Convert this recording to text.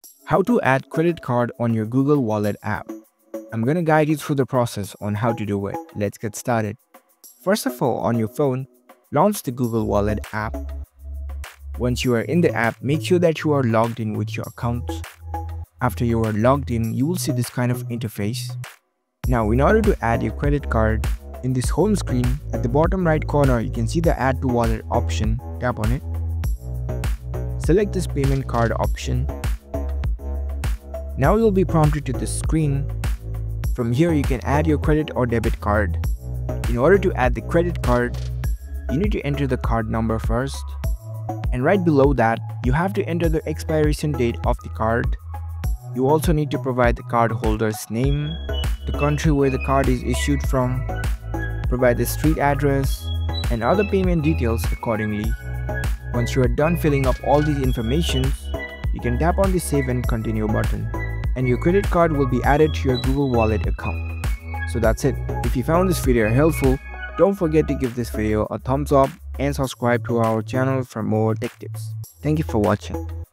How to add credit card on your Google Wallet app. I'm going to guide you through the process on how to do it. Let's get started. First of all, on your phone, launch the Google Wallet app. Once you are in the app, make sure that you are logged in with your account. After you are logged in, you will see this kind of interface. Now, in order to add your credit card, in this home screen, at the bottom right corner, you can see the Add to Wallet option. Tap on it. Select this payment card option. Now you'll be prompted to this screen. From here, you can add your credit or debit card. In order to add the credit card, you need to enter the card number first. And right below that, you have to enter the expiration date of the card. You also need to provide the card holder's name, the country where the card is issued from, provide the street address, and other payment details accordingly. Once you are done filling up all these information, you can tap on the Save and Continue button, and your credit card will be added to your Google Wallet account. So that's it. If you found this video helpful, don't forget to give this video a thumbs up and subscribe to our channel for more tech tips. Thank you for watching.